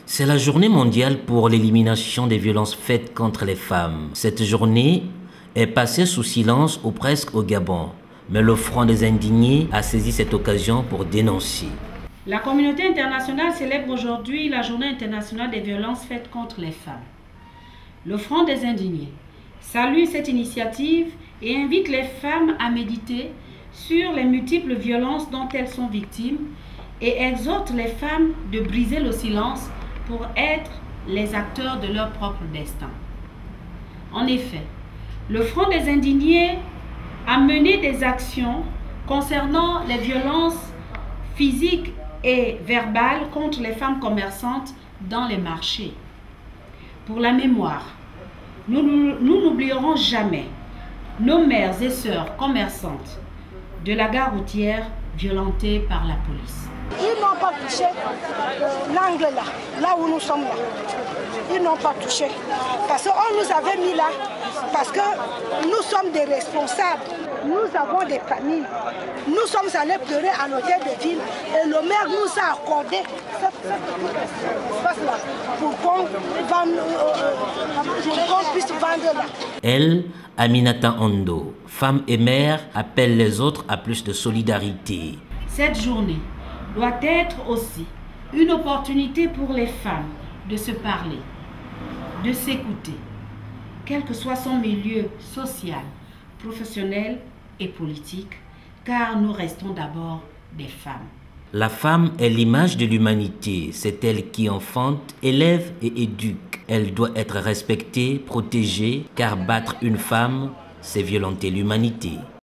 C'est la journée mondiale pour l'élimination des violences faites contre les femmes. Cette journée est passée sous silence ou presque au Gabon. Mais le Front des indignés a saisi cette occasion pour dénoncer. La communauté internationale célèbre aujourd'hui la journée internationale des violences faites contre les femmes. Le Front des indignés salue cette initiative et invite les femmes à méditer sur les multiples violences dont elles sont victimes et exhorte les femmes de briser le silence pour être les acteurs de leur propre destin. En effet, le Front des indignés a mené des actions concernant les violences physiques et verbales contre les femmes commerçantes dans les marchés. Pour la mémoire, nous n'oublierons jamais nos mères et sœurs commerçantes de la gare routière violentées par la police. Ils n'ont pas touché l'angle là où nous sommes là. Ils n'ont pas touché. Parce qu'on nous avait mis là, parce que nous sommes des responsables. Nous avons des familles. Nous sommes allés pleurer à l'hôtel de ville et le maire nous a accordé cette espace-là pour qu'on puisse vendre là. Elle, Aminata Ondo, femme et mère, appelle les autres à plus de solidarité. Cette journée doit être aussi une opportunité pour les femmes de se parler, de s'écouter, quel que soit son milieu social, professionnel et politique, car nous restons d'abord des femmes. La femme est l'image de l'humanité. C'est elle qui enfante, élève et éduque. Elle doit être respectée, protégée, car battre une femme, c'est violenter l'humanité.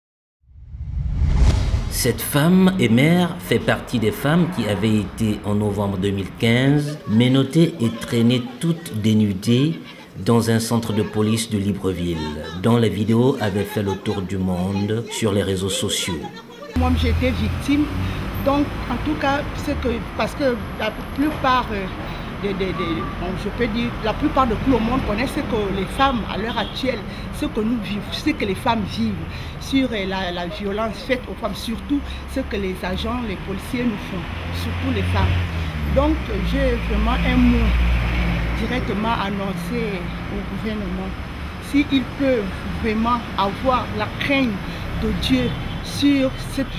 Cette femme et mère fait partie des femmes qui avaient été en novembre 2015 menottées et traînées toutes dénudées dans un centre de police de Libreville, dont les vidéos avaient fait le tour du monde sur les réseaux sociaux. Moi j'étais victime, donc en tout cas c'est que parce que la plupart je peux dire, la plupart de tout le monde connaît ce que les femmes à l'heure actuelle, ce que nous vivons, ce que les femmes vivent sur la violence faite aux femmes, surtout ce que les agents, les policiers nous font, surtout les femmes. Donc j'ai vraiment un mot directement annoncé au gouvernement. S'ils peuvent vraiment avoir la crainte de Dieu sur cette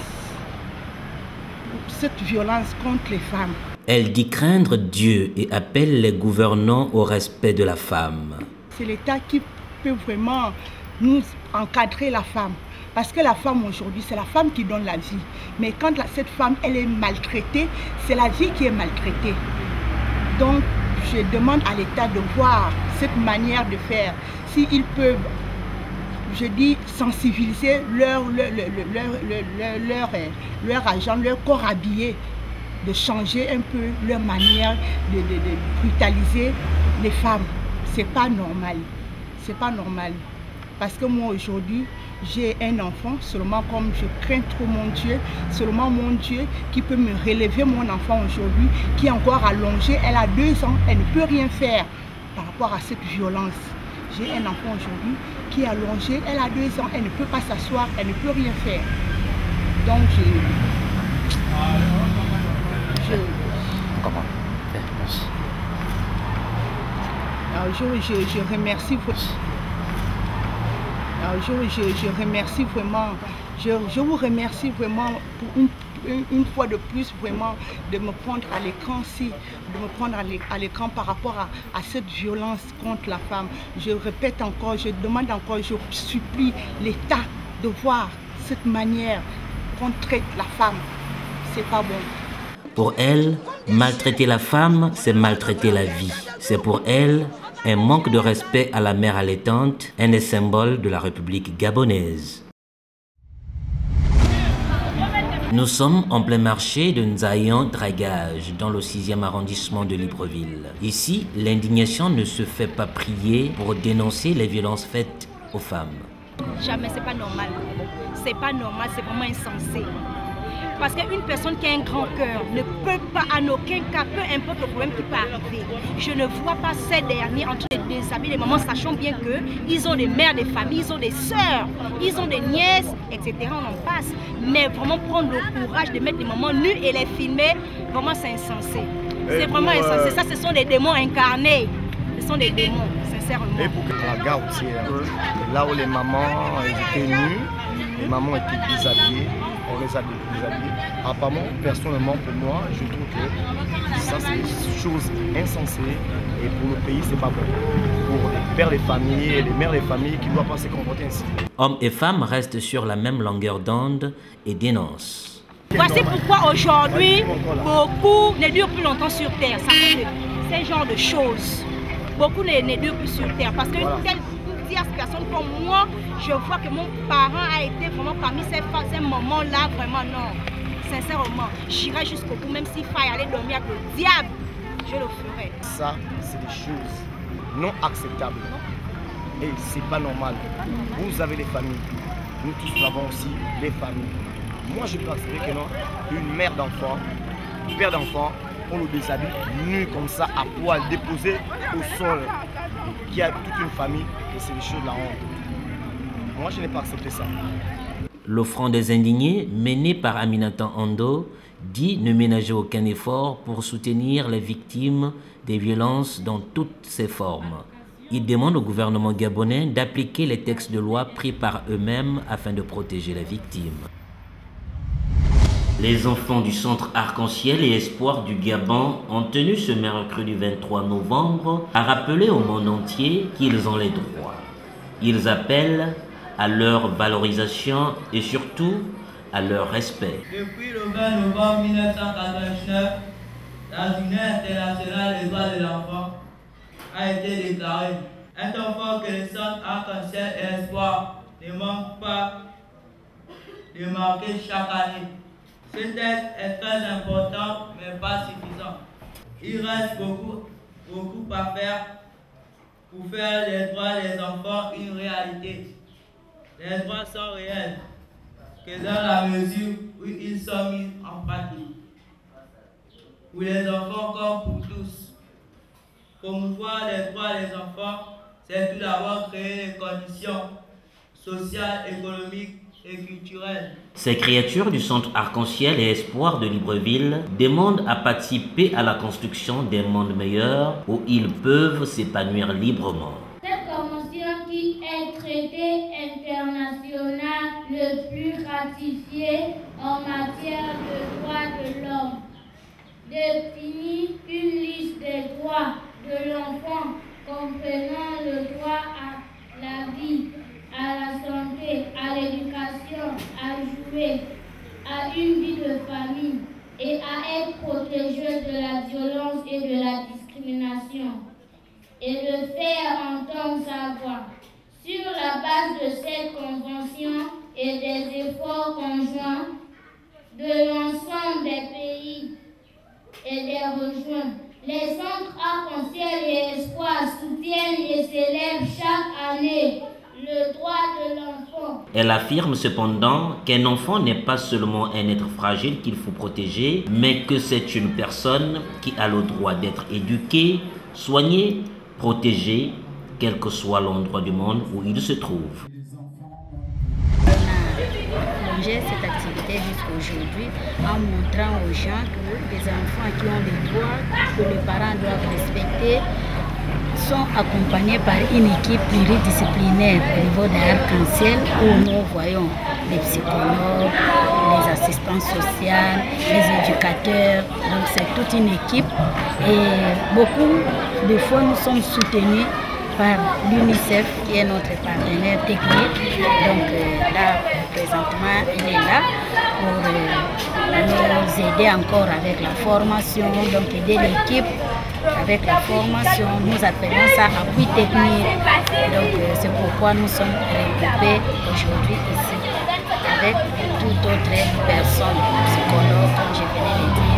violence contre les femmes. Elle dit craindre Dieu et appelle les gouvernants au respect de la femme. C'est l'État qui peut vraiment nous encadrer la femme. Parce que la femme aujourd'hui, c'est la femme qui donne la vie. Mais quand cette femme, elle est maltraitée, c'est la vie qui est maltraitée. Donc, je demande à l'État de voir cette manière de faire. S'ils peuvent, je dis, sensibiliser leur agent, leur corps habillé, de changer un peu leur manière de brutaliser les femmes. C'est pas normal. C'est pas normal. Parce que moi aujourd'hui, j'ai un enfant, seulement comme je crains trop mon Dieu, seulement mon Dieu qui peut me relever mon enfant aujourd'hui, qui est encore allongé, elle a 2 ans, elle ne peut rien faire par rapport à cette violence. J'ai un enfant aujourd'hui qui est allongé, elle a 2 ans, elle ne peut pas s'asseoir, elle ne peut rien faire. Donc Comment? Alors, je remercie. Alors, je remercie vraiment. Je vous remercie vraiment pour une fois de plus vraiment de me prendre à l'écran de me prendre à l'écran par rapport à cette violence contre la femme. Je répète encore, je demande encore, je supplie l'État de voir cette manière qu'on traite la femme. C'est pas bon. Pour elle, maltraiter la femme, c'est maltraiter la vie. C'est pour elle un manque de respect à la mère allaitante, un des symboles de la République gabonaise. Nous sommes en plein marché de Nzayan Dragage, dans le 6e arrondissement de Libreville. Ici, l'indignation ne se fait pas prier pour dénoncer les violences faites aux femmes. Jamais, c'est pas normal. C'est pas normal, c'est vraiment insensé. Parce qu'une personne qui a un grand cœur ne peut pas, en aucun cas, peu importe le problème qui peut arriver, je ne vois pas ces derniers en train de déshabiller les mamans, sachant bien qu'ils ont des mères, des familles, ils ont des sœurs, ils ont des nièces, etc. On en passe. Mais vraiment prendre le courage de mettre les mamans nues et les filmer, vraiment c'est insensé. C'est vraiment insensé. Ça, ce sont des démons incarnés. Ce sont des démons, sincèrement. Et pour que la gare routière, là où les mamans étaient nues, les mamans étaient déshabillées, on les a déshabillées. Apparemment, personnellement, pour moi, je trouve que ça, c'est des choses insensées. Et pour le pays, c'est pas bon. Pour les pères des familles et les mères des familles qui ne doivent pas se comporter ainsi. Hommes et femmes restent sur la même longueur d'onde et dénoncent. Voici pourquoi aujourd'hui, beaucoup ne durent plus longtemps sur Terre. Ça fait ce genre de choses. Beaucoup ne durent plus sur Terre. Parce qu'une tierce personne comme moi, je vois que mon parent a été vraiment parmi ces moments-là, vraiment non. Sincèrement, j'irai jusqu'au bout, même s'il faille aller dormir avec le diable, je le ferai. Ça, c'est des choses non acceptables. Et c'est pas normal. Vous avez les familles. Nous tous avons aussi les familles. Moi, je peux accepter que non, une mère d'enfant, un père d'enfant, on le déshabille nu comme ça, à poil, déposé au sol, qui a toute une famille, et c'est des choses de la honte. Moi, je n'ai pas accepté ça. Le Front des Indignés, mené par Aminata Ando, dit ne ménager aucun effort pour soutenir les victimes des violences dans toutes ses formes. Il demande au gouvernement gabonais d'appliquer les textes de loi pris par eux-mêmes afin de protéger les victimes. Les enfants du Centre Arc-en-Ciel et Espoir du Gabon ont tenu ce mercredi 23 novembre à rappeler au monde entier qu'ils ont les droits. Ils appellent à leur valorisation et surtout à leur respect. Depuis le 20 novembre 1989, la Journée internationale des droits de l'enfant a été déclarée. Un enfant que le Centre Arc-en-Ciel et Espoir ne manque pas de marquer chaque année. Ce texte est très important, mais pas suffisant. Il reste beaucoup à faire pour faire les droits des enfants une réalité. Les droits sont réels, que dans la mesure où ils sont mis en pratique. Pour les enfants comme pour tous. Promouvoir les droits des enfants, c'est tout d'abord créer les conditions sociales, économiques et culturelles. Ces créatures du Centre Arc-en-Ciel et Espoir de Libreville demandent à participer à la construction d'un monde meilleur où ils peuvent s'épanouir librement. Cette convention qui est traité international le plus ratifié en matière de droits de l'homme définit une liste des droits de l'enfant comprenant le droit à la vie, à la santé, à l'éducation, à jouer, à une vie de famille et à être protégé de la violence et de la discrimination et de faire entendre sa voix. Sur la base de cette convention et des efforts conjoints de l'ensemble des pays et des rejoints, les centres Arc-en-Ciel et Espoir soutiennent et célèbrent chaque année le droit de l'enfant. Elle affirme cependant qu'un enfant n'est pas seulement un être fragile qu'il faut protéger, mais que c'est une personne qui a le droit d'être éduquée, soignée, protégée, quel que soit l'endroit du monde où il se trouve. On a prolongé cette activité jusqu'à aujourd'hui en montrant aux gens que les enfants qui ont des droits que les parents doivent respecter sont accompagnés par une équipe pluridisciplinaire au niveau de l'Arc-en-Ciel où nous voyons les psychologues, les assistants sociaux, les éducateurs. Donc c'est toute une équipe et beaucoup de fois nous sommes soutenus par l'UNICEF qui est notre partenaire technique. Donc là, présentement, il est là pour nous aider encore avec la formation, donc aider l'équipe avec la formation. Nous appelons ça appui technique. Donc c'est pourquoi nous sommes regroupés aujourd'hui ici avec toute autre personne, psychologue, comme je venais de dire,